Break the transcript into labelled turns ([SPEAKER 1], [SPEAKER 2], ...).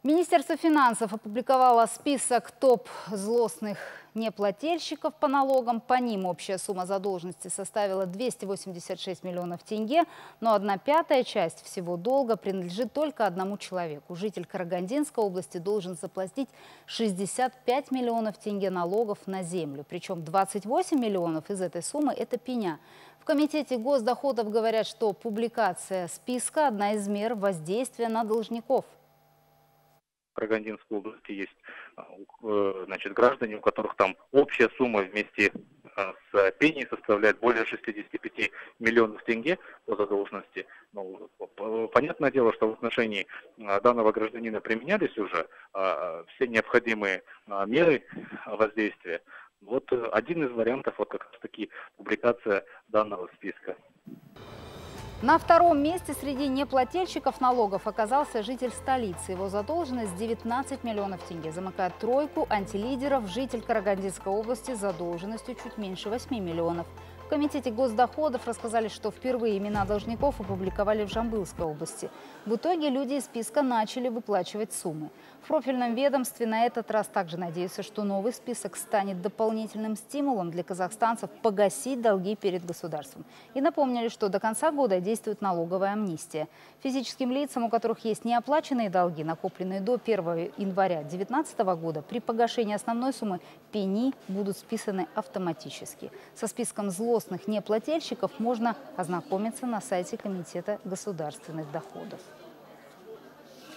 [SPEAKER 1] Министерство финансов опубликовало список топ-злостных неплательщиков по налогам. По ним общая сумма задолженности составила 286 миллионов тенге, но 1/5 часть всего долга принадлежит только одному человеку. Житель Карагандинской области должен заплатить 65 миллионов тенге налогов на землю. Причем 28 миллионов из этой суммы – это пеня. В Комитете госдоходов говорят, что публикация списка – одна из мер воздействия на должников.
[SPEAKER 2] В Карагандинской области есть граждане, у которых там общая сумма вместе с пеней составляет более 65 миллионов тенге по задолженности. Ну, понятное дело, что в отношении данного гражданина применялись уже все необходимые меры воздействия. Вот один из вариантов, вот как раз таки публикация данного списка.
[SPEAKER 1] На втором месте среди неплательщиков налогов оказался житель столицы. Его задолженность 19 миллионов тенге. Замыкает тройку антилидеров житель Карагандинской области с задолженностью чуть меньше 8 миллионов. В Комитете госдоходов рассказали, что впервые имена должников опубликовали в Жамбылской области. В итоге люди из списка начали выплачивать суммы. В профильном ведомстве на этот раз также надеются, что новый список станет дополнительным стимулом для казахстанцев погасить долги перед государством. И напомнили, что до конца года действует налоговая амнистия. Физическим лицам, у которых есть неоплаченные долги, накопленные до 1 января 2019 года, при погашении основной суммы пени будут списаны автоматически. Со списком злостных неплательщиков можно ознакомиться на сайте Комитета государственных доходов.